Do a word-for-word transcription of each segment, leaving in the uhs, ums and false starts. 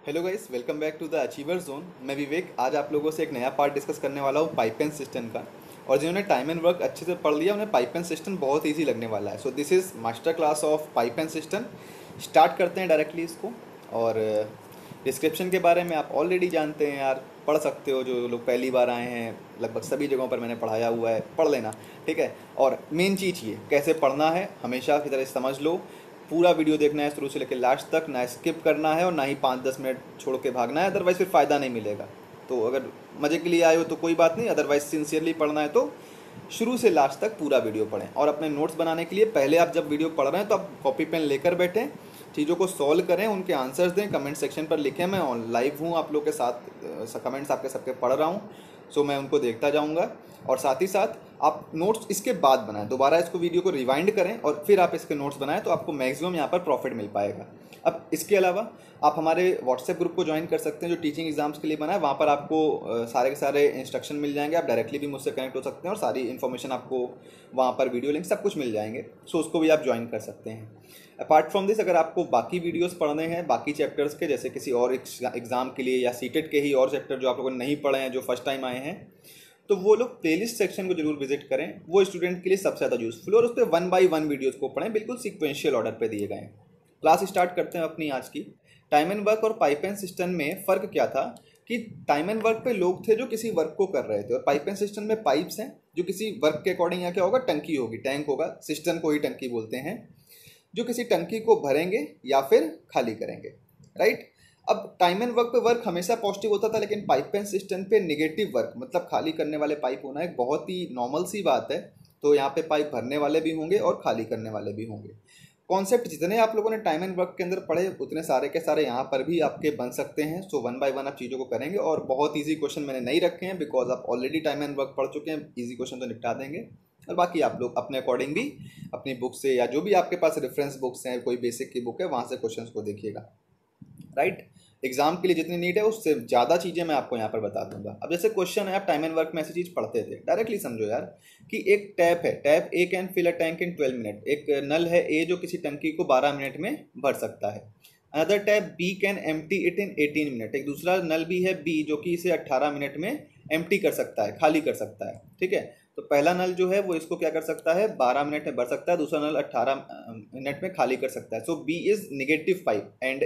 Hello guys, welcome back to the achiever zone. मैं विवेक आज आप लोगों से एक नया पार्ट डिस्कस करने वाला हूँ पाइप एंड सिस्टम का। और जिन्होंने टाइम एंड वर्क अच्छे से पढ़ लिया उन्हें पाइप एंड सिस्टम बहुत इजी लगने वाला है। So this is master class of pipe and system. Start करते हैं डायरेक्टली इसको। और डिस्क्रिप्शन के बारे में आप ऑलरेडी जानते हैं यार, पढ़ सकते हो। जो लोग पहली बार आए हैं, लगभग सभी जगहों पर मैंने पढ़ाया हुआ है, पढ़ लेना। ठीक है। और मेन चीज़ ये कैसे पढ़ना है हमेशा की तरह समझ लो। पूरा वीडियो देखना है शुरू से लेकर लास्ट तक, ना स्किप करना है और ना ही पाँच दस मिनट छोड़ के भागना है, अदरवाइज फिर फ़ायदा नहीं मिलेगा। तो अगर मज़े के लिए आए हो तो कोई बात नहीं, अदरवाइज सिंसियरली पढ़ना है तो शुरू से लास्ट तक पूरा वीडियो पढ़ें। और अपने नोट्स बनाने के लिए पहले आप जब वीडियो पढ़ रहे हैं तो आप कॉपी पेन लेकर बैठें, चीज़ों को सॉल्व करें, उनके आंसर्स दें, कमेंट सेक्शन पर लिखें। मैं ऑन लाइव हूँ आप लोग के साथ, कमेंट्स आपके सबके पढ़ रहा हूँ। सो मैं उनको देखता जाऊँगा। और साथ ही साथ आप नोट्स इसके बाद बनाएं, दोबारा इसको वीडियो को रिवाइंड करें और फिर आप इसके नोट्स बनाएं, तो आपको मैक्सिमम यहाँ पर प्रॉफिट मिल पाएगा। अब इसके अलावा आप हमारे व्हाट्सएप ग्रुप को ज्वाइन कर सकते हैं जो टीचिंग एग्जाम्स के लिए बना है। वहाँ पर आपको अ, सारे के सारे इंस्ट्रक्शन मिल जाएंगे। आप डायरेक्टली भी मुझसे कनेक्ट हो सकते हैं और सारी इन्फॉर्मेशन आपको वहाँ पर वीडियो लिंक सब कुछ मिल जाएंगे। सो उसको भी आप ज्वाइन कर सकते हैं। अपार्ट फ्रॉम दिस, अगर आपको बाकी वीडियोस पढ़ने हैं बाकी चैप्टर्स के, जैसे किसी और एग्जाम के लिए या सीटेट के ही और चैप्टर जो आप लोगों ने नहीं पढ़े हैं, जो फर्स्ट टाइम आए हैं, तो वो लोग प्लेलिस्ट सेक्शन को जरूर विजिट करें। वो स्टूडेंट के लिए सबसे ज़्यादा यूजफुल, और उस पर वन बाई वन वीडियोज़ को पढ़ें, बिल्कुल सीक्वेंशियल ऑर्डर पे दिए गए हैं। क्लास स्टार्ट करते हैं अपनी आज की। टाइम एंड वर्क और पाइप एंड सिस्टम में फ़र्क क्या था कि टाइम एंड वर्क पे लोग थे जो किसी वर्क को कर रहे थे, और पाइप एंड सिस्टम में पाइप्स हैं जो किसी वर्क के अकॉर्डिंग, या क्या होगा, टंकी होगी, टैंक होगा, सिस्टम को ही टंकी बोलते हैं, जो किसी टंकी को भरेंगे या फिर खाली करेंगे। राइट। अब टाइम एंड वर्क पे वर्क हमेशा पॉजिटिव होता था, लेकिन पाइप एंड सिस्टम पे नेगेटिव वर्क, मतलब खाली करने वाले पाइप होना एक बहुत ही नॉर्मल सी बात है। तो यहाँ पे पाइप भरने वाले भी होंगे और खाली करने वाले भी होंगे। कॉन्सेप्ट जितने आप लोगों ने टाइम एंड वर्क के अंदर पढ़े उतने सारे के सारे यहाँ पर भी आपके बन सकते हैं। सो वन बाय वन आप चीज़ों को करेंगे, और बहुत ईजी क्वेश्चन मैंने नहीं रखे हैं बिकॉज आप ऑलरेडी टाइम एंड वर्क पढ़ चुके हैं। ईजी क्वेश्चन तो निपटा देंगे, और बाकी आप लोग अपने अकॉर्डिंग भी अपनी बुक से, या जो भी आपके पास रेफरेंस बुक्स हैं, कोई बेसिक की बुक है, वहाँ से क्वेश्चंस को देखिएगा। राइट। एग्जाम के लिए जितनी नीड है उससे ज़्यादा चीज़ें मैं आपको यहाँ पर बता दूंगा। अब जैसे क्वेश्चन है, आप टाइम एंड वर्क में ऐसी चीज़ पढ़ते थे, डायरेक्टली समझो यार कि एक टैप है, tap A can fill a tank in twelve minute. एक नल है ए जो किसी टंकी को बारह मिनट में भर सकता है। Another tap B can empty it in eighteen minute. एक दूसरा नल भी है बी जो कि इसे अट्ठारह मिनट में एम्प्टी कर सकता है, खाली कर सकता है। ठीक है। तो पहला नल जो है वो इसको क्या कर सकता है, बारह मिनट में भर सकता है, दूसरा नल अट्ठारह मिनट में खाली कर सकता है। So B is negative pipe and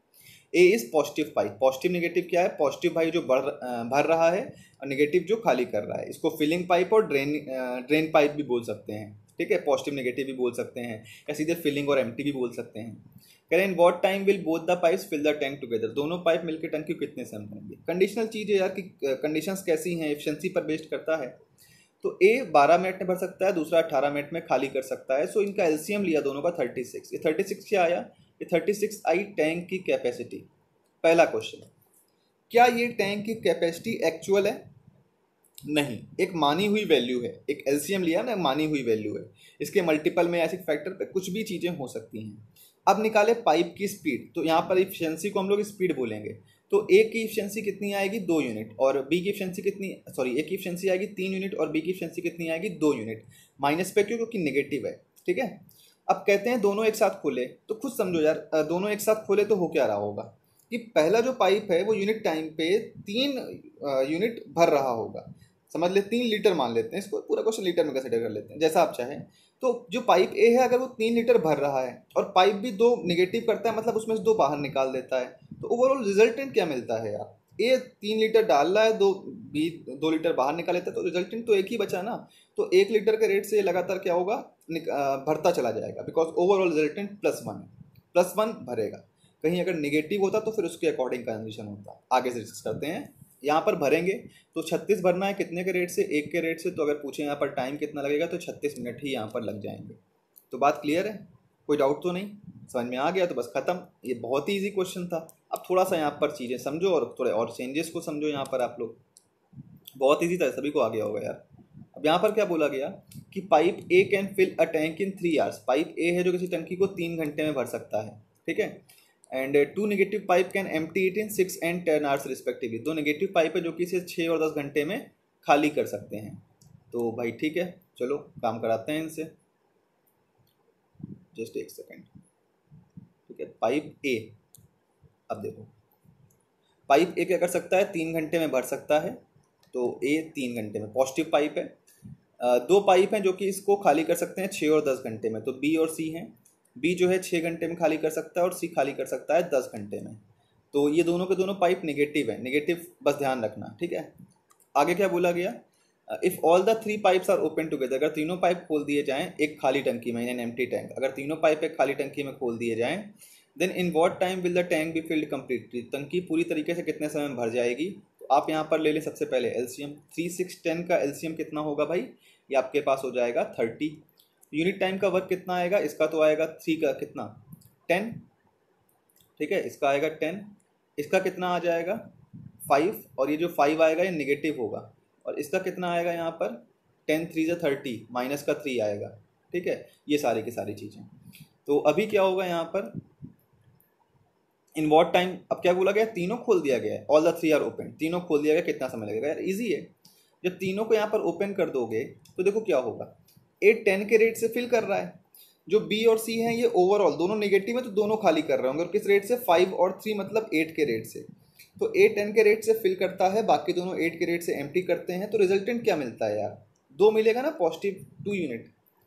A is positive pipe. Positive negative क्या है, पॉजिटिव पाइप जो बढ़ भर रहा है और निगेटिव जो खाली कर रहा है। इसको फिलिंग पाइप और ड्रेन ड्रेन पाइप भी बोल सकते हैं। ठीक है, पॉजिटिव निगेटिव भी बोल सकते हैं, या सीधे फिलिंग और एम्प्टी भी बोल सकते हैं। कह रहे हैं in what time will both the pipes fill the tank together. दोनों पाइप मिलकर टंकी को कितने समय भरेंगे। कंडीशनल चीज़ है यार कि कंडीशंस कैसी हैं, एफिशिएंसी पर बेस्ड करता है। तो ए बारह मिनट में भर सकता है, दूसरा अट्ठारह मिनट में खाली कर सकता है। सो इनका एलसीएम लिया दोनों का थर्टी सिक्स। ये थर्टी सिक्स क्या आया, ये थर्टी सिक्स आई टैंक की कैपेसिटी। पहला क्वेश्चन, क्या ये टैंक की कैपेसिटी एक्चुअल है? नहीं, एक मानी हुई वैल्यू है। एक एलसीएम लिया ना, मानी हुई वैल्यू है। इसके मल्टीपल में ऐसे फैक्टर पे कुछ भी चीज़ें हो सकती हैं। अब निकाले पाइप की स्पीड, तो यहाँ पर इफिशियंसी को हम लोग स्पीड बोलेंगे। तो ए की इफिशियंसी कितनी आएगी, दो यूनिट, और बी की इफिशियंसी कितनी, सॉरी ए की इफिशियंसी आएगी तीन यूनिट और बी की इफिशियंसी कितनी आएगी, दो यूनिट। माइनस पे क्यों, क्योंकि निगेटिव है। ठीक है। अब कहते हैं दोनों एक साथ खोले, तो खुद समझो यार, दोनों एक साथ खोले तो हो क्या रहा होगा कि पहला जो पाइप है वो यूनिट टाइम पे तीन यूनिट भर रहा होगा। समझ ले, तीन लीटर मान लेते हैं इसको, पूरा क्वेश्चन लीटर में कंसिडर कर लेते हैं, जैसा आप चाहें। तो जो पाइप ए है अगर वो तीन लीटर भर रहा है और पाइप भी दो निगेटिव करता है, मतलब उसमें से दो बाहर निकाल देता है, तो ओवरऑल रिजल्टेंट क्या मिलता है यार। ए तीन लीटर डाल रहा है, दो बी दो लीटर बाहर निकाल लेता है, तो रिजल्टेंट तो एक ही बचा ना। तो एक लीटर के रेट से लगातार क्या होगा, भरता चला जाएगा, because overall resultant plus one है, प्लस वन भरेगा। कहीं अगर निगेटिव होता तो फिर उसके अकॉर्डिंग कंडीशन होता। आगे से डिस्कस करते हैं। यहाँ पर भरेंगे तो छत्तीस भरना है, कितने के रेट से, एक के रेट से। तो अगर पूछे यहाँ पर टाइम कितना लगेगा, तो छत्तीस मिनट ही यहाँ पर लग जाएंगे। तो बात क्लियर है, कोई डाउट तो नहीं, समझ में आ गया तो बस खत्म। ये बहुत ही ईजी क्वेश्चन था। अब थोड़ा सा यहाँ पर चीज़ें समझो और थोड़े और चेंजेस को समझो। यहाँ पर आप लोग, बहुत ईजी था, सभी को आ गया होगा यार। अब यहाँ पर क्या बोला गया कि pipe A can fill a tank in three hours. Pipe A है जो किसी टंकी को तीन घंटे में भर सकता है। ठीक है। And two negative pipe can empty it in six and ten hours respectively. दो नेगेटिव पाइप है जो कि इसे छः और दस घंटे में खाली कर सकते हैं। तो भाई ठीक है, चलो काम कराते हैं इनसे। जस्ट एक सेकेंड। ठीक है, पाइप ए, अब देखो पाइप ए क्या कर सकता है, तीन घंटे में भर सकता है, तो ए तीन घंटे में पॉजिटिव पाइप है। अ, दो पाइप हैं जो कि इसको खाली कर सकते हैं छः और दस घंटे में, तो बी और सी हैं। बी जो है छः घंटे में खाली कर सकता है और सी खाली कर सकता है दस घंटे में। तो ये दोनों के दोनों पाइप नेगेटिव है, नेगेटिव बस ध्यान रखना, ठीक है। आगे क्या बोला गया, if all the three pipes are open together, अगर तीनों पाइप खोल दिए जाएं एक खाली टंकी में, इन एम्प्टी टैंक, अगर तीनों पाइप एक खाली टंकी में खोल दिए जाएं, then in what time will the tank be filled completely, टंकी पूरी तरीके से कितने समय में भर जाएगी। तो आप यहाँ पर ले लें सबसे पहले एलसीएम, थ्री सिक्स टेन का एलसीएम कितना होगा भाई, ये आपके पास हो जाएगा थर्टी। यूनिट टाइम का वर्क कितना आएगा, इसका तो आएगा थ्री का कितना टेन, ठीक है, इसका आएगा टेन, इसका कितना आ जाएगा फाइव, और ये जो फाइव आएगा ये निगेटिव होगा, और इसका कितना आएगा यहाँ पर टेन थ्री से थर्टी, माइनस का थ्री आएगा, ठीक है। ये सारी की सारी चीज़ें। तो अभी क्या होगा यहाँ पर, इन वॉट टाइम, अब क्या बोला गया, तीनों खोल दिया गया है, all the three are open, तीनों खोल दिया गया, कितना समय लगेगा यार, इजी है। जब तीनों को यहाँ पर ओपन कर दोगे तो देखो क्या होगा, ए टेन के रेट से फिल कर रहा है, जो बी और सी हैं ये ओवरऑल दोनों नेगेटिव है तो दोनों खाली कर रहे होंगे, और किस रेट से, फाइव और थ्री मतलब एट के रेट से। तो ए टेन के रेट से फिल करता है, बाकी दोनों एट के रेट से एम्प्टी करते हैं, तो रिजल्टेंट क्या मिलता है यार, दो मिलेगा ना, पॉजिटिव टू यूनिट।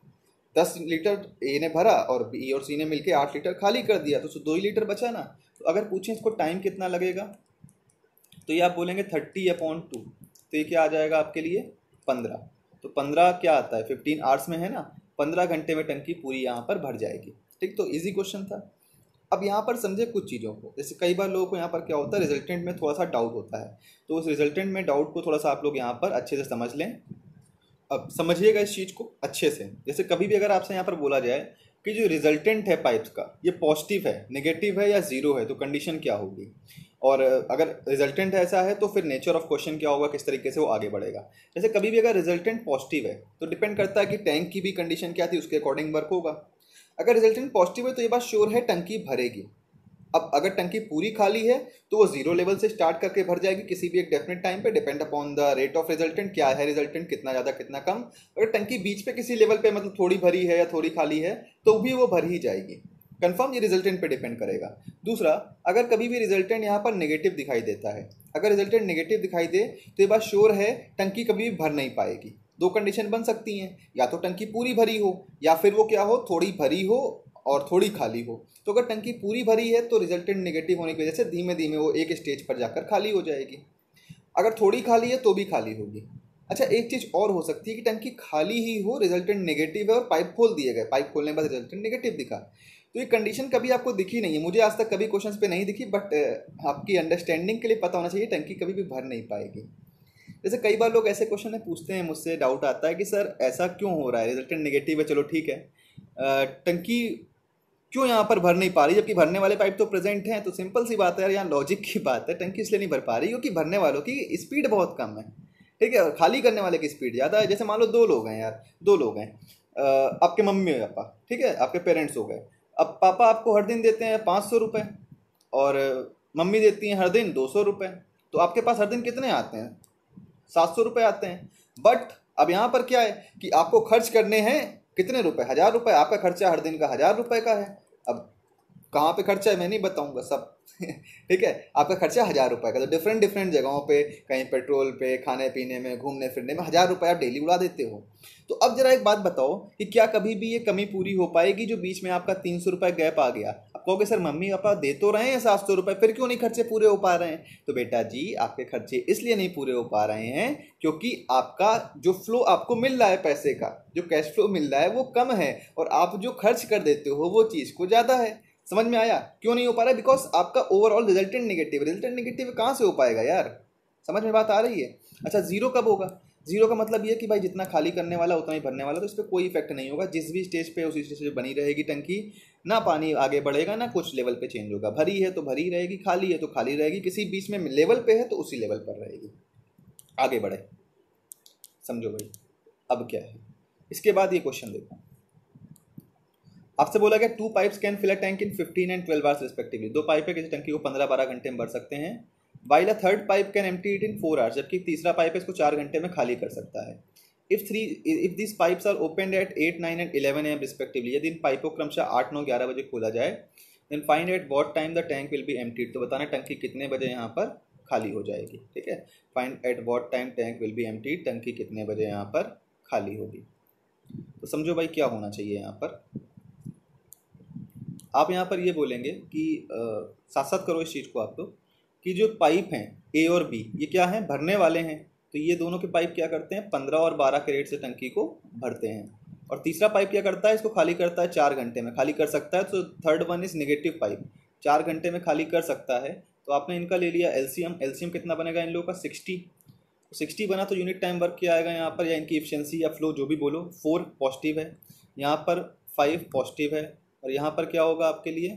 दस लीटर ए ने भरा और बी और सी ने मिलकर आठ लीटर खाली कर दिया, तो दो ही लीटर बचा ना। तो अगर पूछें इसको टाइम कितना लगेगा, तो ये आप बोलेंगे थर्टी अपॉन टू, तो ये क्या आ जाएगा आपके लिए पंद्रह। तो पंद्रह क्या आता है, फिफ्टीन आवर्स में है ना, पंद्रह घंटे में टंकी पूरी यहाँ पर भर जाएगी, ठीक। तो इजी क्वेश्चन था। अब यहाँ पर समझे कुछ चीज़ों को, जैसे कई बार लोगों को यहाँ पर क्या होता है, रिजल्टेंट में थोड़ा सा डाउट होता है, तो उस रिजल्टेंट में डाउट को थोड़ा सा आप लोग यहाँ पर अच्छे से समझ लें। अब समझिएगा इस चीज़ को अच्छे से, जैसे कभी भी अगर आपसे यहाँ पर बोला जाए कि जो रिजल्टेंट है पाइप्स का ये पॉजिटिव है, नेगेटिव है या जीरो है, तो कंडीशन क्या होगी, और अगर रिजल्टेंट ऐसा है तो फिर नेचर ऑफ क्वेश्चन क्या होगा, किस तरीके से वो आगे बढ़ेगा। जैसे कभी भी अगर रिजल्टेंट पॉजिटिव है तो डिपेंड करता है कि टैंक की भी कंडीशन क्या थी, उसके अकॉर्डिंग वर्क होगा। अगर रिजल्टेंट पॉजिटिव है तो ये बात श्योर है टंकी भरेगी। अब अगर टंकी पूरी खाली है तो वो जीरो लेवल से स्टार्ट करके भर जाएगी किसी भी एक डेफिनेट टाइम पे, depend upon the rate of resultant, क्या है रिजल्टेंट, कितना ज़्यादा कितना कम। अगर टंकी बीच पे किसी लेवल पे मतलब थोड़ी भरी है या थोड़ी खाली है तो भी वो भर ही जाएगी, कंफर्म, ये रिजल्टेंट पे डिपेंड करेगा। दूसरा, अगर कभी भी रिजल्टेंट यहाँ पर नेगेटिव दिखाई देता है, अगर रिजल्टेंट नेगेटिव दिखाई दे तो ये बात श्योर है टंकी कभी भी भर नहीं पाएगी। दो कंडीशन बन सकती हैं, या तो टंकी पूरी भरी हो या फिर वो क्या हो, थोड़ी भरी हो और थोड़ी खाली हो। तो अगर टंकी पूरी भरी है तो रिजल्टेंट नेगेटिव होने की वजह से धीमे धीमे वो एक स्टेज पर जाकर खाली हो जाएगी। अगर थोड़ी खाली है तो भी खाली होगी। अच्छा, एक चीज़ और हो सकती है कि टंकी खाली ही हो, रिजल्टेंट नेगेटिव है और पाइप खोल दिए गए, पाइप खोलने के बाद रिजल्टेंट नेगेटिव दिखा, तो ये कंडीशन कभी आपको दिखी नहीं है, मुझे आज तक कभी क्वेश्चंस पे नहीं दिखी, बट आपकी अंडरस्टैंडिंग के लिए पता होना चाहिए टंकी कभी भी भर नहीं पाएगी। जैसे कई बार लोग ऐसे क्वेश्चन पूछते हैं, मुझसे डाउट आता है कि सर ऐसा क्यों हो रहा है, रिजल्टेंट नेगेटिव है, चलो ठीक है, टंकी क्यों यहाँ पर भर नहीं पा रही जबकि भरने वाले पाइप तो प्रेजेंट हैं। तो सिंपल सी बात है यार, यहाँ लॉजिक की बात है, टंकी इसलिए नहीं भर पा रही क्योंकि भरने वालों की स्पीड बहुत कम है, ठीक है, और खाली करने वाले की स्पीड ज़्यादा है। जैसे मान लो दो लोग हैं यार, दो लोग हैं, आपके मम्मी और पापा, ठीक है, आपके पेरेंट्स हो गए। अब पापा आपको हर दिन देते हैं पाँच सौ रुपये और मम्मी देती हैं हर दिन दो सौ रुपये, तो आपके पास हर दिन कितने आते हैं, सात सौ रुपये आते हैं। बट अब यहाँ पर क्या है कि आपको खर्च करने हैं कितने रुपए, हज़ार रुपये, आपका खर्चा हर दिन का हज़ार रुपये का है। अब कहाँ पे खर्चा है मैं नहीं बताऊंगा सब ठीक है, आपका खर्चा हज़ार रुपये का, तो डिफरेंट डिफरेंट जगहों पे, कहीं पेट्रोल पे, खाने पीने में, घूमने फिरने में हज़ार रुपये आप डेली उड़ा देते हो। तो अब जरा एक बात बताओ कि क्या कभी भी ये कमी पूरी हो पाएगी जो बीच में आपका तीन सौ रुपये गैप आ गया। आप कहोगे सर मम्मी पापा दे तो रहे हैं सात सौ रुपये, फिर क्यों नहीं खर्चे पूरे हो पा रहे हैं। तो बेटा जी, आपके खर्चे इसलिए नहीं पूरे हो पा रहे हैं क्योंकि आपका जो फ्लो आपको मिल रहा है, पैसे का जो कैश फ्लो मिल रहा है वो कम है, और आप जो खर्च कर देते हो वो चीज़ को ज़्यादा है। समझ में आया क्यों नहीं हो पा रहा है, बिकॉज आपका overall resultant negative, resultant negative कहाँ से हो पाएगा यार, समझ में बात आ रही है। अच्छा, जीरो कब होगा, जीरो का मतलब ये कि भाई जितना खाली करने वाला उतना ही भरने वाला, तो इस पर कोई इफेक्ट नहीं होगा, जिस भी स्टेज पे उसी स्टेज पे बनी रहेगी टंकी, ना पानी आगे बढ़ेगा ना कुछ लेवल पे चेंज होगा, भरी है तो भरी रहेगी, खाली है तो खाली रहेगी, किसी बीच में लेवल पे है तो उसी लेवल पर रहेगी, आगे बढ़े, समझो भाई। अब क्या है इसके बाद, ये क्वेश्चन देखो, आपसे बोला गया two pipes can fill a tank in fifteen and twelve hours respectively, दो पाइप है किसी टंकी को पंद्रह बारह घंटे में भर सकते हैं। While a third pipe can empty it in four hours, जबकि तीसरा पाइप है इसको चार घंटे में खाली कर सकता है। If three if this pipes are open at at nine and eleven M respectively, यदि इन पाइपों को क्रमशः आठ नौ ग्यारह बजे खोला जाए, then find at what time the tank will be emptied, तो बताना टंकी कितने बजे यहाँ पर खाली हो जाएगी। ठीक है, find at what time tank will be empty, टंकी कितने बजे यहाँ पर खाली होगी। तो समझो भाई क्या होना चाहिए यहाँ पर, आप यहाँ पर ये बोलेंगे कि साथ साथ करो इस चीज़ को आप लोग, कि जो पाइप हैं ए और बी ये क्या हैं, भरने वाले हैं। तो ये दोनों के पाइप क्या करते हैं, पंद्रह और बारह कैरेट से टंकी को भरते हैं। और तीसरा पाइप क्या करता है, इसको खाली करता है चार घंटे में खाली कर सकता है। तो third one is negative pipe, चार घंटे में खाली कर सकता है। तो आपने इनका ले लिया एलसीएम, एलसीएम कितना बनेगा इन लोगों का, सिक्सटी। सिक्सटी बना तो यूनिट टाइम वर्क क्या आएगा यहाँ पर, या इनकी एफिशिएंसी या फ्लो जो भी बोलो, फोर पॉजिटिव है, यहाँ पर फाइव पॉजिटिव है, और यहाँ पर क्या होगा आपके लिए,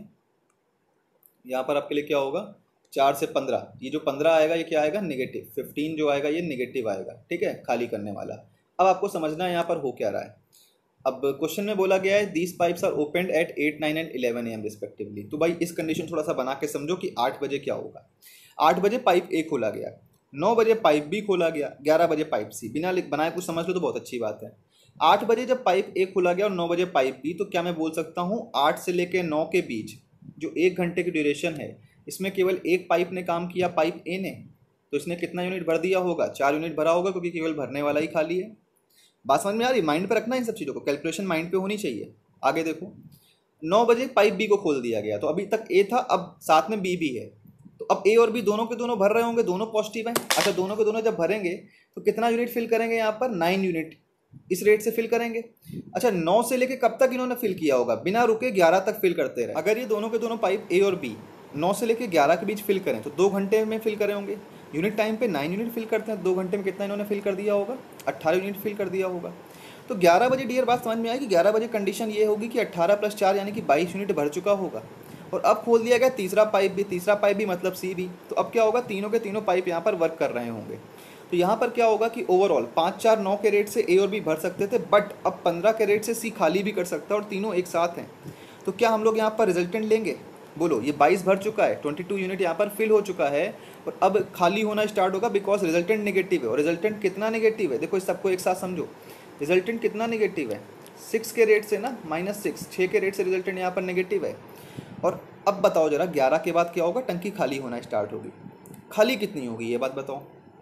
यहाँ पर आपके लिए क्या होगा, चार से पंद्रह, ये जो पंद्रह आएगा ये क्या आएगा, नेगेटिव। फिफ्टीन जो आएगा ये नेगेटिव आएगा। ठीक है, खाली करने वाला। अब आपको समझना है यहाँ पर हो क्या रहा है। अब क्वेश्चन में बोला गया है these pipes are opened at at nine and eleven A M respectively. तो भाई इस कंडीशन थोड़ा सा बना के समझो कि आठ बजे क्या होगा। आठ बजे पाइप ए खोला गया, नौ बजे पाइप बी खोला गया, ग्यारह बजे पाइप सी। बिना बनाए कुछ समझ लो तो बहुत अच्छी बात है। आठ बजे जब पाइप ए खोला गया और नौ बजे पाइप बी, तो क्या मैं बोल सकता हूँ आठ से लेकर नौ के बीच जो एक घंटे की ड्यूरेशन है, इसमें केवल एक पाइप ने काम किया, पाइप ए ने। तो इसने कितना यूनिट भर दिया होगा, चार यूनिट भरा होगा, क्योंकि केवल भरने वाला ही खाली है। बात समझ में आ रही, माइंड पे रखना इन सब चीज़ों को, कैलकुलेशन माइंड पे होनी चाहिए। आगे देखो, नौ बजे पाइप बी को खोल दिया गया, तो अभी तक ए था, अब साथ में बी भी है। तो अब ए और बी दोनों के दोनों भर रहे होंगे, दोनों पॉजिटिव हैं। अच्छा, दोनों के दोनों जब भरेंगे तो कितना यूनिट फिल करेंगे यहाँ पर, नाइन यूनिट इस रेट से फिल करेंगे। अच्छा, नौ से लेके कब तक इन्होंने फिल किया होगा, बिना रुके ग्यारह तक फिल करते रहे। अगर ये दोनों के दोनों पाइप ए और बी नौ से लेके ग्यारह के बीच फिल करें तो दो घंटे में फिल करे होंगे। यूनिट टाइम पे नाइन यूनिट फिल करते हैं, दो घंटे में कितना इन्होंने फिल कर दिया होगा, अट्ठारह यूनिट फिल कर दिया होगा। तो ग्यारह बजे डियर बात समझ में आएगी, ग्यारह बजे कंडीशन ये होगी कि अट्ठारह प्लस चार यानी कि बाईस यूनिट भर चुका होगा। और अब खोल दिया गया तीसरा पाइप भी, तीसरा पाइप भी मतलब सी भी। तो अब क्या होगा, तीनों के तीनों पाइप यहाँ पर वर्क कर रहे होंगे। तो यहाँ पर क्या होगा कि ओवरऑल पाँच चार नौ के रेट से ए और बी भर सकते थे, बट अब पंद्रह के रेट से सी खाली भी कर सकता है, और तीनों एक साथ हैं। तो क्या हम लोग यहाँ पर रिजल्टेंट लेंगे, बोलो। ये बाईस भर चुका है, बाईस यूनिट यहाँ पर फिल हो चुका है, और अब खाली होना स्टार्ट होगा बिकॉज रिजल्टेंट नेगेटिव है। और रिजल्टेंट कितना नेगेटिव है, देखो इस सबको एक साथ समझो। रिजल्टेंट कितना नेगेटिव है, सिक्स के रेट से ना, माइनस सिक्स, छः के रेट से रिजल्टेंट यहाँ पर नेगेटिव है। और अब बताओ जरा, ग्यारह के बाद क्या होगा, टंकी खाली होना स्टार्ट होगी। खाली कितनी होगी ये बात बताओ।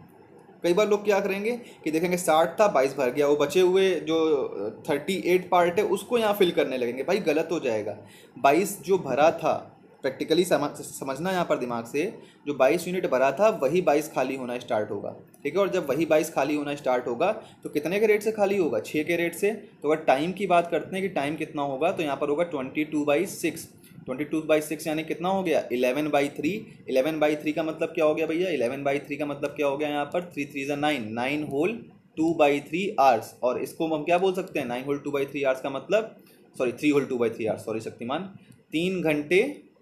कई बार लोग क्या करेंगे कि देखेंगे साठ था, बाईस भर गया, वो बचे हुए जो अड़तीस पार्ट है उसको यहाँ फिल करने लगेंगे। भाई गलत हो जाएगा। बाईस जो भरा था, प्रैक्टिकली समझ समझना यहाँ पर दिमाग से, जो बाईस यूनिट भरा था वही बाईस खाली होना स्टार्ट होगा। ठीक है, और जब वही बाईस खाली होना स्टार्ट होगा तो कितने के रेट से खाली होगा, छः के रेट से। तो अगर टाइम की बात करते हैं कि टाइम कितना होगा, तो यहाँ पर होगा twenty two by six. Twenty two by six यानी कितना हो गया, eleven by three. Eleven by three का मतलब क्या हो गया भैया, इलेवन बाई थ्री का मतलब क्या हो गया यहाँ पर, थ्री थ्री ज़ा nine, nine whole two by three hours. और इसको हम क्या बोल सकते हैं, nine whole two by three hours का मतलब, sorry three whole two by three hours, sorry Shaktimaan, तीन घंटे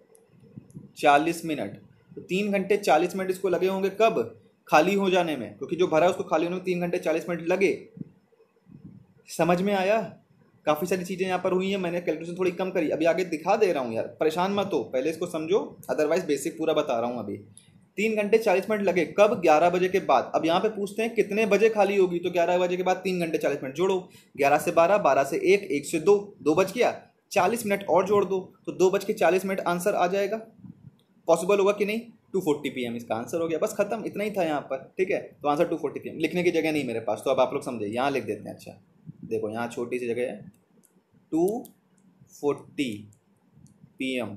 चालीस मिनट। तो तीन घंटे चालीस मिनट इसको लगे होंगे कब, खाली हो जाने में, क्योंकि जो भरा है उसको खाली होने में तीन घंटे चालीस मिनट लगे। समझ में आया। काफ़ी सारी चीज़ें यहाँ पर हुई हैं, मैंने कैलकुलेशन थोड़ी कम करी, अभी आगे दिखा दे रहा हूँ यार, परेशान मत हो, पहले इसको समझो, अदरवाइज बेसिक पूरा बता रहा हूँ। अभी तीन घंटे चालीस मिनट लगे कब, ग्यारह बजे के बाद। अब यहाँ पे पूछते हैं कितने बजे खाली होगी, तो ग्यारह बजे के बाद तीन घंटे चालीस मिनट जोड़ो, ग्यारह से बारह, बारह से एक, एक से दो, दो बज गया, चालीस मिनट और जोड़ दो, तो दो बज के चालीस मिनट आंसर आ जाएगा। पॉसिबल होगा कि नहीं, टू फोर्टी पी एम इसका आंसर हो गया, बस खत्म, इतना ही था यहाँ पर। ठीक है, तो answer two forty P M, लिखने की जगह नहीं मेरे पास, तो अब आप लोग समझे, यहाँ लिख देते हैं। अच्छा देखो, यहाँ छोटी सी जगह है, टू फोर्टी पी एम।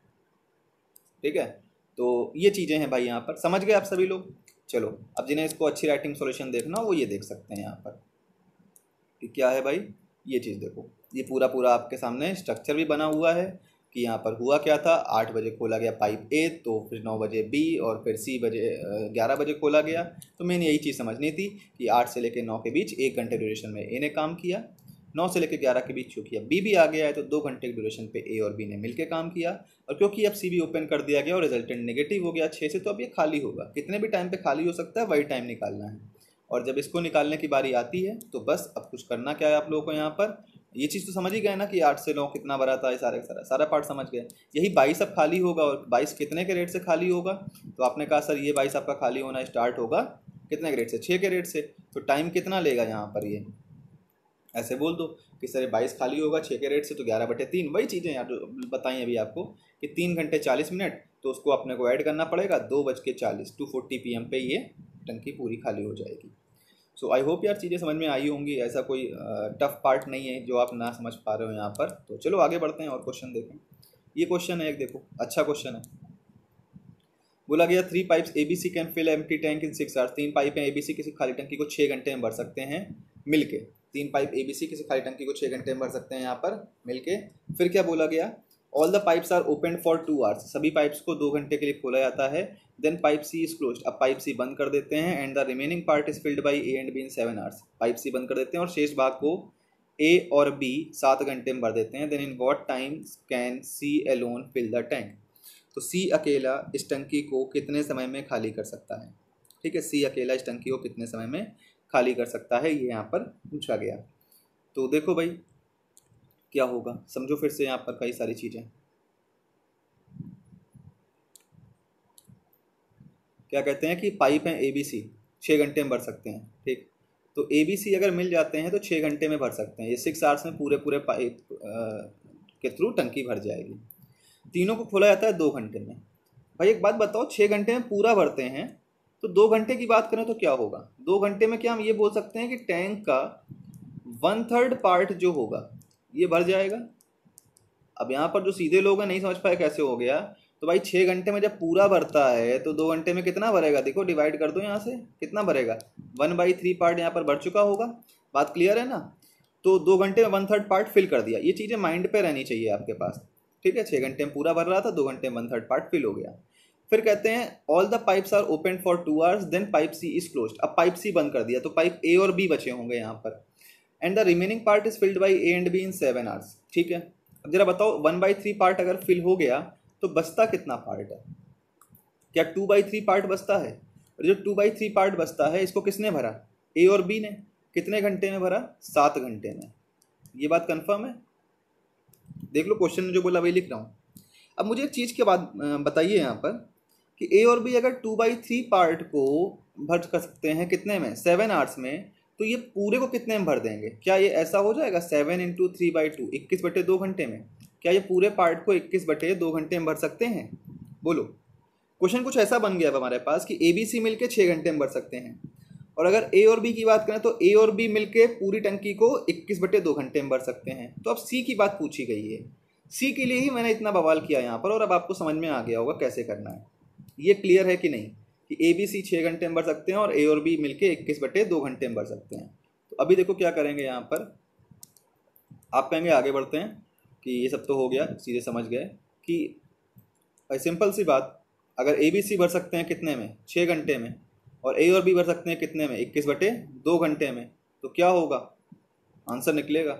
ठीक है, तो ये चीज़ें हैं भाई, यहाँ पर समझ गए आप सभी लोग। चलो, अब जिन्हें इसको अच्छी राइटिंग सॉल्यूशन देखना वो ये देख सकते हैं यहाँ पर कि क्या है भाई, ये चीज़ देखो, ये पूरा पूरा आपके सामने स्ट्रक्चर भी बना हुआ है कि यहाँ पर हुआ क्या था। आठ बजे खोला गया पाइप ए, तो फिर नौ बजे बी, और फिर सी बजे ग्यारह बजे खोला गया। तो मैंने यही चीज़ समझनी थी कि आठ से लेकर नौ के बीच एक घंटे ड्यूरेशन में ए ने काम किया, नौ से लेकर ग्यारह के बीच चूँकि अब बी भी आ गया है तो दो घंटे की ड्यूरेशन पे ए और बी ने मिलकर काम किया। और क्योंकि अब सी भी ओपन कर दिया गया और रिजल्टेंट नेगेटिव हो गया छः से, तो अब ये खाली होगा। कितने भी टाइम पे खाली हो सकता है, वही टाइम निकालना है। और जब इसको निकालने की बारी आती है तो बस अब कुछ करना क्या है आप लोगों को, यहाँ पर ये चीज़ तो समझ ही गए ना कि आठ से नौ कितना भरा था, ये सारे सारा सारा पार्ट समझ गए। यही बाईस अब खाली होगा, और बाईस कितने के रेट से खाली होगा, तो आपने कहा सर ये बाईस आपका खाली होना स्टार्ट होगा कितने के रेट से, छः के रेट से। तो टाइम कितना लेगा यहाँ पर, ये ऐसे बोल दो कि सर बाईस खाली होगा छः के रेट से, तो ग्यारह बटे तीन, वही चीज़ें यार बताई अभी आपको कि तीन घंटे चालीस मिनट तो उसको अपने को ऐड करना पड़ेगा दो बज के चालीस टू फोर्टी पी एम पे ये टंकी पूरी खाली हो जाएगी। सो आई होप यार चीज़ें समझ में आई होंगी, ऐसा कोई टफ पार्ट नहीं है जो आप ना समझ पा रहे हो यहाँ पर। तो चलो आगे बढ़ते हैं और क्वेश्चन देखें। ये क्वेश्चन है एक, देखो अच्छा क्वेश्चन है। बोला गया three pipes A B C can fill empty tank in six hours. तीन पाइपें ए बी सी किसी खाली टंकी को छः घंटे में भर सकते हैं मिलके। तीन पाइप ए बी सी किसी खाली टंकी को छः घंटे में भर सकते हैं यहाँ पर मिलके। फिर क्या बोला गया, all the pipes are open for two hours. सभी पाइप्स को दो घंटे के लिए खोला जाता है। Then pipe C is closed. अब पाइप सी बंद कर देते हैं। And the remaining part is filled by A and B in seven hours. Pipe C बंद कर देते हैं और शेष भाग को ए और बी सात घंटे में भर देते हैं। Then in what time can C alone fill the tank. तो सी अकेला इस टंकी को कितने समय में खाली कर सकता है। ठीक है, सी अकेला इस टंकी को कितने समय में खाली कर सकता है, ये यहाँ पर पूछा गया। तो देखो भाई क्या होगा, समझो फिर से यहाँ पर कई सारी चीज़ें। क्या कहते हैं कि पाइप हैं ए बी सी, छः घंटे में भर सकते हैं। ठीक, तो ए बी सी अगर मिल जाते हैं तो छः घंटे में भर सकते हैं। ये सिक्स आवर्स में पूरे पूरे पाइप के थ्रू टंकी भर जाएगी। तीनों को खोला जाता है दो घंटे में। भाई एक बात बताओ, छः घंटे में पूरा भरते हैं तो दो घंटे की बात करें तो क्या होगा। दो घंटे में क्या हम ये बोल सकते हैं कि टैंक का वन थर्ड पार्ट जो होगा ये भर जाएगा। अब यहाँ पर जो सीधे लोग हैं नहीं समझ पाए कैसे हो गया। तो भाई छः घंटे में जब पूरा भरता है तो दो घंटे में कितना भरेगा, देखो डिवाइड कर दो यहाँ से, कितना भरेगा, वन बाई थ्री पार्ट यहाँ पर भर चुका होगा। बात क्लियर है ना। तो दो घंटे में वन थर्ड पार्ट फिल कर दिया। ये चीज़ें माइंड पे रहनी चाहिए आपके पास। ठीक है, छः घंटे में पूरा भर रहा था, दो घंटे में वन थर्ड पार्ट फिल हो गया। फिर कहते हैं all the pipes are open for two hours then pipe C is closed. अब पाइप सी बंद कर दिया तो पाइप ए और बी बचे होंगे यहाँ पर। And the remaining part is filled by A and B in seven hours. ठीक है, अब जरा बताओ वन बाई थ्री पार्ट अगर फिल हो गया तो बचता कितना पार्ट है। क्या टू बाई थ्री पार्ट बचता है। और जो टू बाई थ्री पार्ट बचता है इसको किसने भरा, ए और बी ने। कितने घंटे में भरा, सात घंटे में। ये बात कंफर्म है। देख लो क्वेश्चन में जो बोला वही लिख रहा हूँ। अब मुझे एक चीज़ के बाद बताइए यहाँ पर कि ए और बी अगर टू बाई थ्री पार्ट को भर कर सकते हैं कितने में, सेवन आवर्स में, तो ये पूरे को कितने में भर देंगे। क्या ये ऐसा हो जाएगा seven into three by two, इक्कीस बटे दो घंटे में। क्या ये पूरे पार्ट को इक्कीस बटे दो घंटे में भर सकते हैं, बोलो। क्वेश्चन कुछ ऐसा बन गया अब हमारे पास कि ए बी सी मिल के छः घंटे में भर सकते हैं। और अगर ए और बी की बात करें तो ए और बी मिलके पूरी टंकी को इक्कीस बटे दो घंटे में भर सकते हैं। तो अब सी की बात पूछी गई है। सी के लिए ही मैंने इतना बवाल किया यहाँ पर, और अब आपको समझ में आ गया होगा कैसे करना है। ये क्लियर है कि नहीं कि ए बी सी छः घंटे में भर सकते हैं और ए और बी मिलके इक्कीस बटे दो घंटे में भर सकते हैं। तो अभी देखो क्या करेंगे यहाँ पर, आप कहेंगे आगे बढ़ते हैं कि ये सब तो हो गया, सीधे समझ गए कि सिंपल सी बात, अगर ए बी सी भर सकते हैं कितने में, छः घंटे में, और ए और बी भर सकते हैं कितने में, इक्कीस बटे दो घंटे में, तो क्या होगा, आंसर निकलेगा।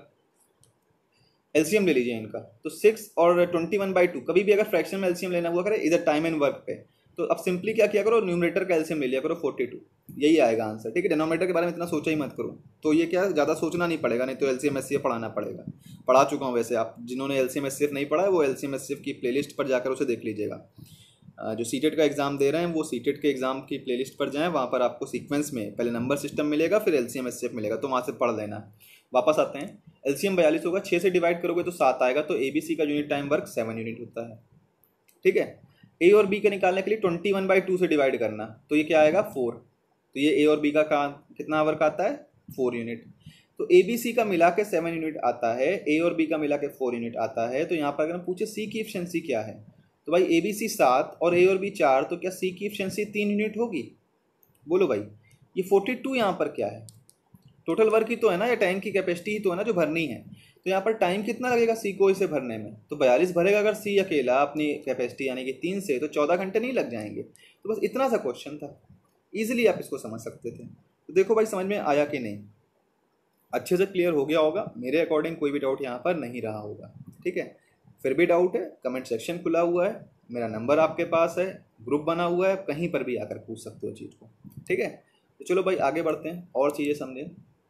एलसीएम ले लीजिए इनका। तो सिक्स और ट्वेंटी वन बाई टू, कभी भी अगर फ्रैक्शन में एलसीएम लेना हुआ करे इधर टाइम एंड वर्क पे, तो अब सिंपली क्या किया करो, न्यूमरेटर का एलसीएम ले लिया करो फोर्टी टू, यही आएगा आंसर। ठीक है, डिनोमिनेटर के बारे में इतना सोचा ही मत करो। तो ये क्या ज़्यादा सोचना नहीं पड़ेगा, नहीं तो एलसीएम एचसीएफ पढ़ाना पड़ेगा। पढ़ा चुका हूँ वैसे, आप जिन्होंने एलसीएम एचसीएफ नहीं पढ़ा है वो एलसीएम एचसीएफ की प्लेलिस्ट पर जाकर उसे देख लीजिएगा। जो सीटेट का एग्जाम दे रहे हैं वो सीटेट के एग्जाम की प्लेलिस्ट पर जाएं, वहाँ पर आपको सीक्वेंस में पहले नंबर सिस्टम मिलेगा, फिर एलसीएम एचसीएफ मिलेगा, तो वहाँ से पढ़ लेना। वापस आते हैं, एलसीएम बयालीस होगा, छः से डिवाइड करोगे तो सात आएगा, तो एबीसी का unit time work seven unit होता है। ठीक है, ए और बी का निकालने के लिए ट्वेंटी वन बाई टू से डिवाइड करना, तो ये क्या आएगा, फोर। तो ये ए और बी का का कितना वर्क आता है, फोर यूनिट। तो ए बी सी का मिला के सेवन यूनिट आता है, ए और बी का मिला के फोर यूनिट आता है। तो यहाँ पर अगर हम पूछे सी की एफिशिएंसी क्या है, तो भाई ए बी सी सात और ए और बी चार, तो क्या सी की एफिशिएंसी तीन यूनिट होगी, बोलो भाई। ये फोर्टी टू यहाँ पर क्या है, टोटल वर्क ही तो है ना, या टैंक की कैपेसिटी ही तो है ना जो भरनी है। तो यहाँ पर टाइम कितना लगेगा सी को इसे भरने में, तो बयालीस भरेगा अगर सी अकेला अपनी कैपेसिटी यानी कि तीन से, तो चौदह घंटे नहीं लग जाएंगे। तो बस इतना सा क्वेश्चन था, इजीली आप इसको समझ सकते थे। तो देखो भाई समझ में आया कि नहीं, अच्छे से क्लियर हो गया होगा। मेरे अकॉर्डिंग कोई भी डाउट यहाँ पर नहीं रहा होगा। ठीक है, फिर भी डाउट है, कमेंट सेक्शन खुला हुआ है, मेरा नंबर आपके पास है, ग्रुप बना हुआ है, कहीं पर भी आकर पूछ सकते हो चीज़ को। ठीक है, तो चलो भाई आगे बढ़ते हैं और चीज़ें समझें।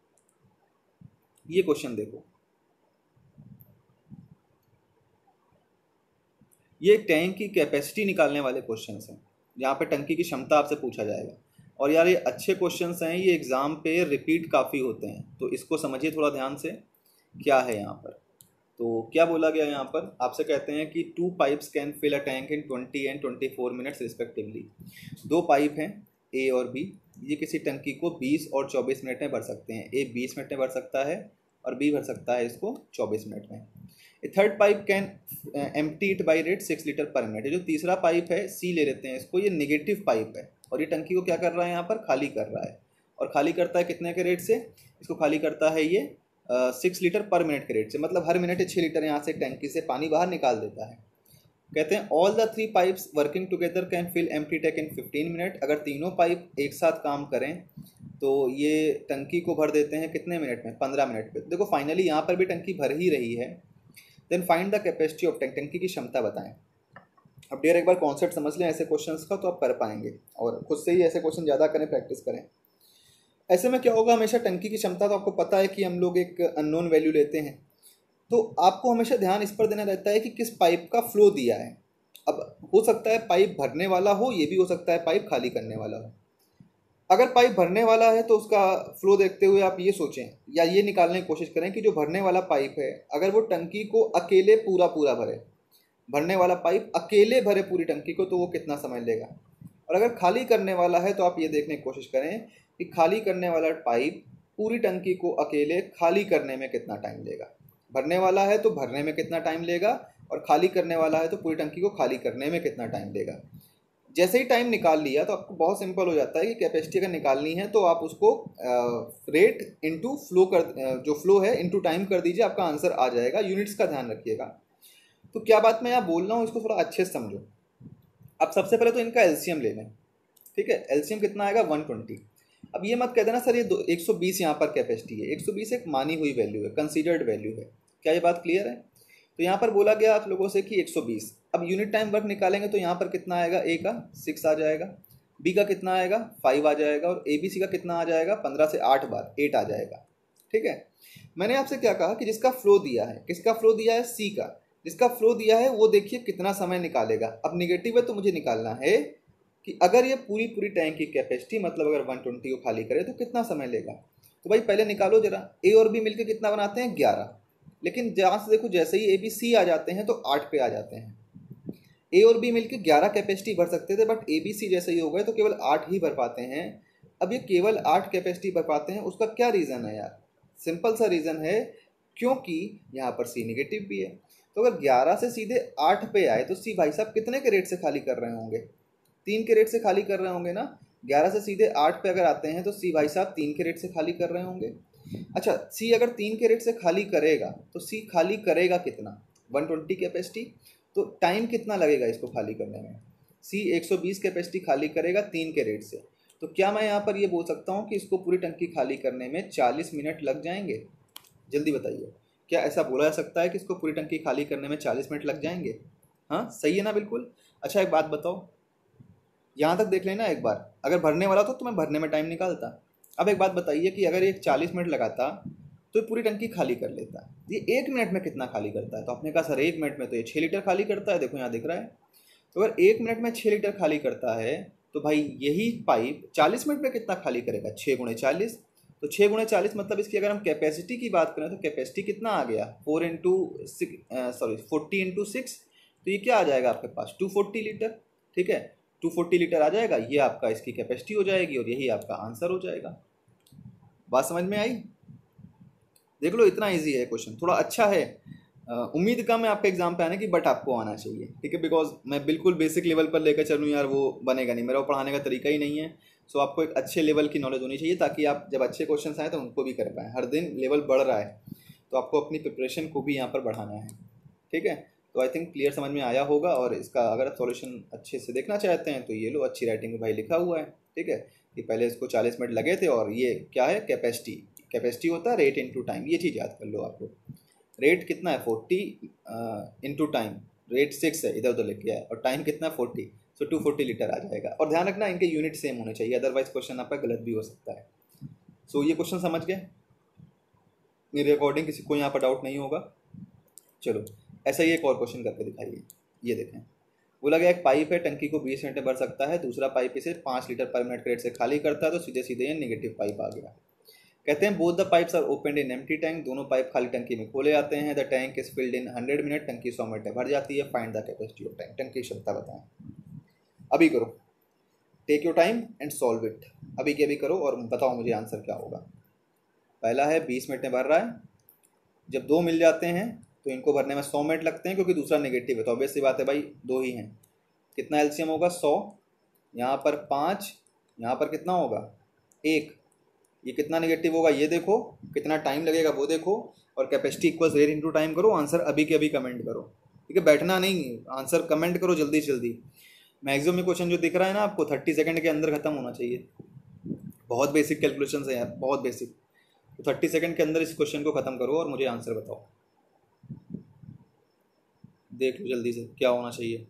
ये क्वेश्चन देखो, ये टैंक की कैपेसिटी निकालने वाले क्वेश्चंस हैं, यहाँ पे टंकी की क्षमता आपसे पूछा जाएगा। और यार ये अच्छे क्वेश्चंस हैं, ये एग्ज़ाम पे रिपीट काफ़ी होते हैं, तो इसको समझिए थोड़ा ध्यान से क्या है यहाँ पर। तो क्या बोला गया यहाँ पर, आपसे कहते हैं कि two pipes can fill a tank in twenty and twenty four minutes respectively. दो पाइप हैं ए और बी, ये किसी टंकी को बीस और चौबीस मिनट में भर सकते हैं। ए बीस मिनट में भर सकता है और बी भर सकता है इसको चौबीस मिनट में। A third pipe can empty it by rate six litre per minute. जो तीसरा पाइप है सी ले लेते हैं इसको, ये निगेटिव पाइप है और ये टंकी को क्या कर रहा है, यहाँ पर खाली कर रहा है। और खाली करता है कितने के रेट से, इसको खाली करता है ये सिक्स लीटर पर मिनट के रेट से, मतलब हर मिनट छः लीटर यहाँ से टंकी से पानी बाहर निकाल देता है। कहते हैं all the three pipes working together can fill empty tank in fifteen minute. अगर तीनों पाइप एक साथ काम करें तो ये टंकी को भर देते हैं कितने मिनट में, पंद्रह मिनट पे। देखो फाइनली यहाँ पर भी टंकी भर ही रही है। Then find the capacity of tank, टंकी की क्षमता बताएं। अब डेर एक बार कॉन्सेप्ट समझ लें ऐसे क्वेश्चंस का तो आप कर पाएंगे, और खुद से ही ऐसे क्वेश्चन ज़्यादा करें, प्रैक्टिस करें। ऐसे में क्या होगा, हमेशा टंकी की क्षमता तो आपको पता है कि हम लोग एक अननोन वैल्यू लेते हैं, तो आपको हमेशा ध्यान इस पर देना रहता है कि किस पाइप का फ्लो दिया है। अब हो सकता है पाइप भरने वाला हो, ये भी हो सकता है पाइप खाली करने वाला हो। अगर पाइप भरने वाला है तो उसका फ्लो देखते हुए आप ये सोचें या ये निकालने की कोशिश करें कि जो भरने वाला पाइप है अगर वो टंकी को अकेले पूरा पूरा भरे, भरने वाला पाइप अकेले भरे पूरी टंकी को, तो वो कितना समय लेगा। और अगर खाली करने वाला है तो आप ये देखने की कोशिश करें कि खाली करने वाला पाइप पूरी टंकी को अकेले खाली करने में कितना टाइम लेगा। भरने वाला है तो भरने में कितना टाइम लेगा, और खाली करने वाला है तो पूरी टंकी को खाली करने में कितना टाइम लेगा। जैसे ही टाइम निकाल लिया तो आपको बहुत सिंपल हो जाता है कि कैपेसिटी अगर निकालनी है तो आप उसको रेट इनटू फ्लो कर, जो फ्लो है इनटू टाइम कर दीजिए, आपका आंसर आ जाएगा। यूनिट्स का ध्यान रखिएगा। तो क्या बात मैं यहाँ बोल रहा हूँ इसको थोड़ा अच्छे से समझो। अब सबसे पहले तो इनका एलसीएम ले लें, ठीक है। एलसीएम कितना आएगा, वन ट्वेंटी। अब ये मत कह देना सर ये दो एक सौ बीस यहाँ पर कैपेसिटी है। एक सौ बीस एक मानी हुई वैल्यू है, कंसीडर्ड वैल्यू है। क्या ये बात क्लियर है? तो यहाँ पर बोला गया आप लोगों से कि एक सौ बीस। अब यूनिट टाइम वर्क निकालेंगे तो यहाँ पर कितना आएगा, ए का सिक्स आ जाएगा, बी का कितना आएगा, फाइव आ जाएगा, और ए बी सी का कितना आ जाएगा, पंद्रह से आठ बार एट आ जाएगा, ठीक है। मैंने आपसे क्या कहा कि जिसका फ्लो दिया है, किसका फ्लो दिया है, सी का। जिसका फ्लो दिया है वो देखिए कितना समय निकालेगा। अब निगेटिव है तो मुझे निकालना है कि अगर ये पूरी पूरी टैंक की कैपेसिटी मतलब अगर वन ट्वेंटी को खाली करे तो कितना समय लेगा। तो भाई पहले निकालो जरा, ए और बी मिलकर कितना बनाते हैं, ग्यारह। लेकिन जहाँ से देखो जैसे ही ए बी सी आ जाते हैं तो आठ पे आ जाते हैं। ए और बी मिलकर ग्यारह कैपेसिटी भर सकते थे, बट ए बी सी जैसे ही हो गए तो केवल आठ ही भर पाते हैं। अब ये केवल आठ कैपेसिटी भर पाते हैं, उसका क्या रीज़न है यार? सिंपल सा रीज़न है, क्योंकि यहाँ पर सी निगेटिव भी है। तो अगर ग्यारह से सीधे आठ पे आए तो सी भाई साहब कितने के रेट से खाली कर रहे होंगे, तीन के रेट से खाली कर रहे होंगे ना। ग्यारह से सीधे आठ पे अगर आते हैं तो सी भाई साहब तीन के रेट से खाली कर रहे होंगे। अच्छा, सी अगर तीन के रेट से खाली करेगा तो सी खाली करेगा कितना, वन ट्वेंटी कैपेसिटी। तो टाइम कितना लगेगा इसको खाली करने में, सी एक सौ बीस कैपेसिटी खाली करेगा तीन के रेट से। तो क्या मैं यहाँ पर ये बोल सकता हूँ कि इसको पूरी टंकी खाली करने में चालीस मिनट लग जाएंगे? जल्दी बताइए, क्या ऐसा बोला जा सकता है कि इसको पूरी टंकी खाली करने में चालीस मिनट लग जाएंगे? हाँ सही है ना, बिल्कुल। अच्छा एक बात बताओ, यहाँ तक देख लेना एक बार। अगर भरने वाला तो मैं भरने में टाइम निकालता। अब एक बात बताइए कि अगर ये चालीस मिनट लगाता तो ये पूरी टंकी खाली कर लेता, ये एक मिनट में कितना खाली करता है? तो आपने कहा सर एक मिनट में तो ये छः लीटर खाली करता है, देखो यहाँ दिख रहा है। तो अगर एक मिनट में छः लीटर खाली करता है तो भाई यही पाइप चालीस मिनट में कितना खाली करेगा, छः गुणे चालीस। तो छः गुणे चालीस मतलब इसकी अगर हम कैपेसिटी की बात करें तो कैपेसिटी कितना आ गया, four into six sorry forty into six. तो ये क्या आ जाएगा आपके पास, टू फोर्टी लीटर, ठीक है। टू फोर्टी लीटर आ जाएगा, ये आपका इसकी कैपेसिटी हो जाएगी और यही आपका आंसर हो जाएगा। बात समझ में आई? देख लो इतना इजी है क्वेश्चन, थोड़ा अच्छा है। उम्मीद कम है आपके एग्जाम पे आने की, बट आपको आना चाहिए, ठीक है। बिकॉज मैं बिल्कुल बेसिक लेवल पर लेकर चलूँ यार, वो बनेगा नहीं, मेरा वो पढ़ाने का तरीका ही नहीं है। सो आपको एक अच्छे लेवल की नॉलेज होनी चाहिए ताकि आप जब अच्छे क्वेश्चन आए तो उनको भी कर पाएँ। हर दिन लेवल बढ़ रहा है तो आपको अपनी प्रिपरेशन को भी यहाँ पर बढ़ाना है, ठीक है। तो आई थिंक क्लियर समझ में आया होगा। और इसका अगर आप सॉल्यूशन अच्छे से देखना चाहते हैं तो ये लो, अच्छी राइटिंग में भाई लिखा हुआ है, ठीक है। कि पहले इसको चालीस मिनट लगे थे, और ये क्या है, कैपेसिटी। कैपेसिटी होता है रेट इनटू टाइम, ये चीज़ याद कर लो आप लोग। रेट कितना है, forty into time, rate six है इधर उधर लिख गया है, और टाइम कितना है forty, so two forty litre आ जाएगा। और ध्यान रखना इनके यूनिट सेम होने चाहिए, अदरवाइज क्वेश्चन आपका गलत भी हो सकता है। सो ये क्वेश्चन समझ गए मेरे अकॉर्डिंग, किसी को यहाँ पर डाउट नहीं होगा। चलो ऐसा ही एक और क्वेश्चन करके दिखाइए। ये देखें, बोला गया एक पाइप है, टंकी को बीस मिनट में भर सकता है, दूसरा पाइप इसे पाँच लीटर पर मिनट के रेट से खाली करता है, तो सीधे सीधे ये निगेटिव पाइप आ गया। कहते हैं both the pipes are open in empty tank, दोनों पाइप खाली टंकी में खोले जाते हैं। The tank is filled in hundred minute, टंकी सौ मिनट में भर जाती है। Find the capacity of tank, टंकी की क्षमता बताएं। अभी करो, take your time and solve it, अभी के अभी करो और बताओ मुझे आंसर क्या होगा। पहला है बीस मिनट में भर रहा है, जब दो मिल जाते हैं तो इनको भरने में सौ मिनट लगते हैं, क्योंकि दूसरा नेगेटिव है तो ऑब्वियस सी बात है भाई दो ही हैं। कितना एलसीएम होगा, सौ, यहाँ पर पाँच, यहाँ पर कितना होगा एक, ये कितना नेगेटिव होगा ये देखो, कितना टाइम लगेगा वो देखो, और capacity equals rate into time करो। आंसर अभी के अभी कमेंट करो, ठीक है, बैठना नहीं, आंसर कमेंट करो जल्दी जल्दी। मैक्सिमम में क्वेश्चन जो दिख रहा है ना आपको थर्टी सेकंड के अंदर खत्म होना चाहिए। बहुत बेसिक कैलकुलेशंस है यार, बहुत बेसिक। तो थर्टी सेकंड के अंदर इस क्वेश्चन को खत्म करो और मुझे आंसर बताओ। देख लो जल्दी से क्या होना चाहिए।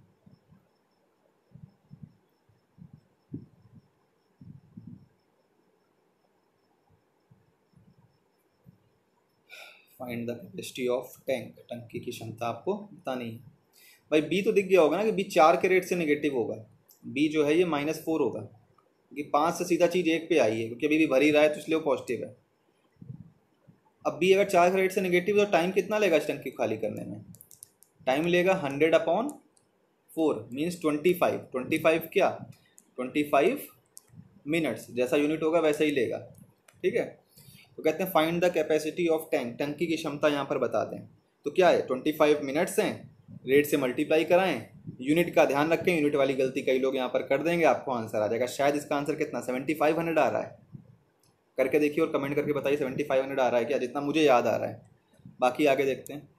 Find the capacity of tank, टंकी की क्षमता आपको बतानी है। भाई बी तो दिख गया होगा ना कि बी चार के रेट से नेगेटिव होगा, बी जो है ये माइनस फोर होगा, क्योंकि पाँच से सीधा चीज़ एक पे आई है, क्योंकि अभी भी भर ही रहा है तो इसलिए वो पॉजिटिव है। अब बी अगर चार के रेट से नेगेटिव तो टाइम कितना लेगा इस टंकी खाली करने में, टाइम लेगा hundred upon four means twenty five, twenty five क्या ट्वेंटी फाइव मिनट्स, जैसा यूनिट होगा वैसा ही लेगा, ठीक है। तो कहते हैं find the capacity of tank, टंकी की क्षमता यहाँ पर बता दें। तो क्या है ट्वेंटी फाइव मिनट्स हैं, रेट से मल्टीप्लाई कराएं, यूनिट का ध्यान रखें, यूनिट वाली गलती कई लोग यहाँ पर कर देंगे, आपको आंसर आ जाएगा। शायद इसका आंसर कितना सेवेंटी फाइव हंड्रेड आ रहा है, करके देखिए और कमेंट करके बताइए सेवेंटी फाइव हंड्रेड आ रहा है क्या, जितना मुझे याद आ रहा है। बाकी आगे देखते हैं।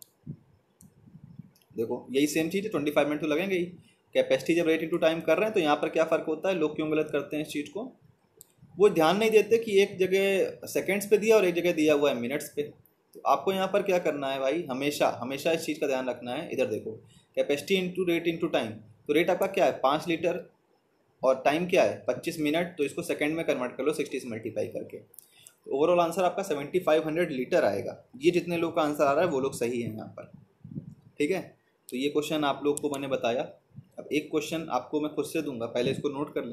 देखो यही सेम चीज़ है, ट्वेंटी फाइव मिनट तो लगेंगे ही। कैपेसिटी जब रेट इंटू टाइम कर रहे हैं तो यहाँ पर क्या फ़र्क होता है, लोग क्यों गलत करते हैं इस चीज़ को, वो ध्यान नहीं देते कि एक जगह सेकेंड्स पे दिया और एक जगह दिया हुआ है मिनट्स पे। तो आपको यहाँ पर क्या करना है भाई, हमेशा हमेशा इस चीज़ का ध्यान रखना है। इधर देखो capacity into rate into time, तो रेट आपका क्या है पाँच लीटर और टाइम क्या है पच्चीस मिनट, तो इसको सेकंड में कन्वर्ट कर लो सिक्सटी से मल्टीप्लाई करके। तो ओवरऑल आंसर आपका सेवेंटी फाइव हंड्रेड लीटर आएगा। ये जितने लोग का आंसर आ रहा है वो लोग सही हैं यहाँ पर, ठीक है। तो ये क्वेश्चन आप लोग को मैंने बताया। अब एक क्वेश्चन आपको मैं खुद से दूंगा, पहले इसको नोट कर लें,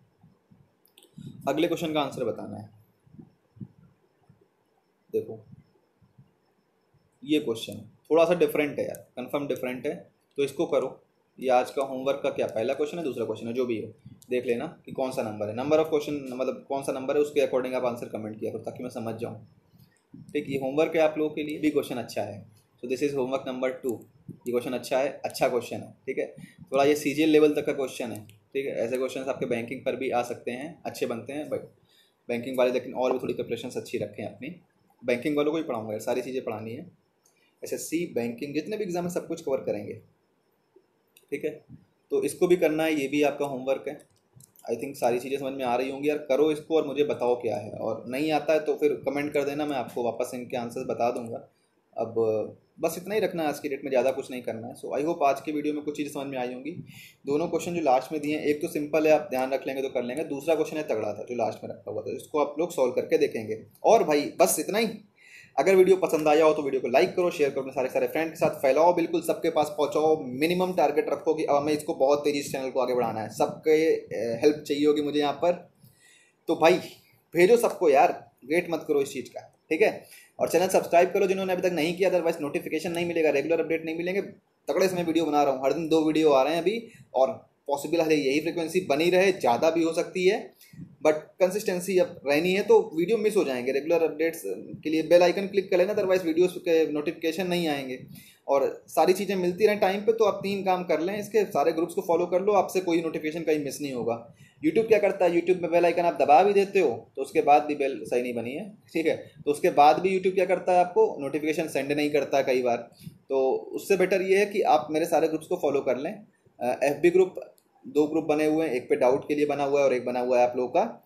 अगले क्वेश्चन का आंसर बताना है। देखो ये क्वेश्चन थोड़ा सा डिफरेंट है यार, कंफर्म डिफरेंट है, तो इसको करो। ये आज का होमवर्क का क्या पहला क्वेश्चन है दूसरा क्वेश्चन है जो भी हो, देख लेना कि कौन सा नंबर है, नंबर ऑफ क्वेश्चन मतलब कौन सा नंबर है उसके अकॉर्डिंग आप आंसर कमेंट किया करो ताकि मैं समझ जाऊँ, ठीक। ये होमवर्क है आप लोगों के लिए, भी क्वेश्चन अच्छा है। तो this is homework number two. ये क्वेश्चन अच्छा है, अच्छा क्वेश्चन है, ठीक है। थोड़ा ये सीजीएल लेवल तक का क्वेश्चन है, ठीक है। ऐसे क्वेश्चन आपके बैंकिंग पर भी आ सकते हैं, अच्छे बनते हैं, बट बैंकिंग वाले लेकिन और भी थोड़ी प्रिपरेशन अच्छी रखें अपनी। बैंकिंग वालों को ही पढ़ाऊँगा, सारी चीज़ें पढ़ानी है। एसएससी बैंकिंग जितने भी एग्जाम है सब कुछ कवर करेंगे, ठीक है। तो इसको भी करना है, ये भी आपका होमवर्क है। आई थिंक सारी चीज़ें समझ में आ रही होंगी यार, करो इसको और मुझे बताओ क्या है, और नहीं आता है तो फिर कमेंट कर देना, मैं आपको वापस इनके आंसर्स बता दूंगा। अब बस इतना ही रखना है आज की डेट में, ज़्यादा कुछ नहीं करना है। सो आई होप आज की वीडियो में कुछ चीज़ें समझ में आई होंगी। दोनों क्वेश्चन जो लास्ट में दिए हैं, एक तो सिंपल है आप ध्यान रख लेंगे तो कर लेंगे, दूसरा क्वेश्चन है तगड़ा था जो लास्ट में रखा हुआ था, इसको आप लोग सॉल्व करके देखेंगे। और भाई बस इतना ही। अगर वीडियो पसंद आया हो तो वीडियो को लाइक करो, शेयर करो अपने सारे सारे फ्रेंड के साथ, फैलाओ, बिल्कुल सबके पास पहुंचाओ। मिनिमम टारगेट रखो कि अब हमें इसको बहुत तेज़ी से चैनल को आगे बढ़ाना है, सबके हेल्प चाहिए होगी मुझे यहाँ पर। तो भाई भेजो सबको यार, वेट मत करो इस चीज़ का, ठीक है। और चैनल सब्सक्राइब करो जिन्होंने अभी तक नहीं किया, अदरवाइज नोटिफिकेशन नहीं मिलेगा, रेगुलर अपडेट नहीं मिलेंगे। तगड़े से मैं वीडियो बना रहा हूँ, हर दिन दो वीडियो आ रहे हैं अभी, और पॉसिबल है यही फ्रिक्वेंसी बनी रहे, ज़्यादा भी हो सकती है, बट कंसिस्टेंसी अब रहनी है तो वीडियो मिस हो जाएंगे। रेगुलर अपडेट्स के लिए बेल आइकन क्लिक कर लेना, अदरवाइज वीडियोस के नोटिफिकेशन नहीं आएंगे। और सारी चीज़ें मिलती रहें टाइम पे, तो आप तीन काम कर लें इसके, सारे ग्रुप्स को फॉलो कर लो, आपसे कोई नोटिफिकेशन कहीं मिस नहीं होगा। यूट्यूब क्या करता है, यूट्यूब में बेल आइकन आप दबा भी देते हो तो उसके बाद भी बेल सही नहीं बनी है, ठीक है, तो उसके बाद भी यूट्यूब क्या करता है आपको नोटिफिकेशन सेंड नहीं करता है कई बार। तो उससे बेटर ये है कि आप मेरे सारे ग्रुप्स को फॉलो कर लें। एफ बी ग्रुप दो ग्रुप बने हुए हैं, एक पे डाउट के लिए बना हुआ है और एक बना हुआ है आप लोगों का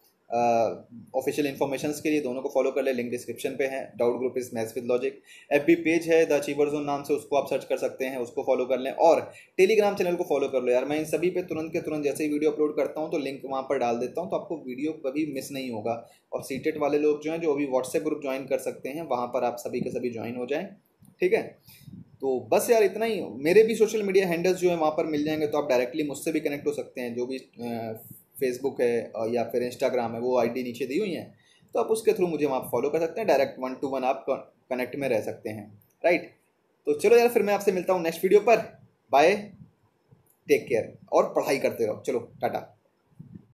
ऑफिशियल इन्फॉर्मेशन के लिए, दोनों को फॉलो कर ले, लिंक डिस्क्रिप्शन पे है। Doubt group is maths with logic. FB page है द अचीवर जोन नाम से, उसको आप सर्च कर सकते हैं, उसको फॉलो कर लें। और टेलीग्राम चैनल को फॉलो कर लो यार, मैं इन सभी पे तुरंत के तुरंत जैसे ही वीडियो अपलोड करता हूँ तो लिंक वहाँ पर डाल देता हूँ, तो आपको वीडियो कभी मिस नहीं होगा। और सीटेट वाले लोग जो हैं जो अभी व्हाट्सएप ग्रुप ज्वाइन कर सकते हैं, वहाँ पर आप सभी के सभी ज्वाइन हो जाएँ, ठीक है। तो बस यार इतना ही। मेरे भी सोशल मीडिया हैंडल्स जो है वहाँ पर मिल जाएंगे, तो आप डायरेक्टली मुझसे भी कनेक्ट हो सकते हैं। जो भी फेसबुक है या फिर इंस्टाग्राम है वो आईडी नीचे दी हुई है, तो आप उसके थ्रू मुझे वहाँ फॉलो कर सकते हैं, डायरेक्ट वन टू वन आप कनेक्ट में रह सकते हैं, राइट। तो चलो यार, फिर मैं आपसे मिलता हूँ नेक्स्ट वीडियो पर। बाय, टेक केयर और पढ़ाई करते रहो। चलो टाटा।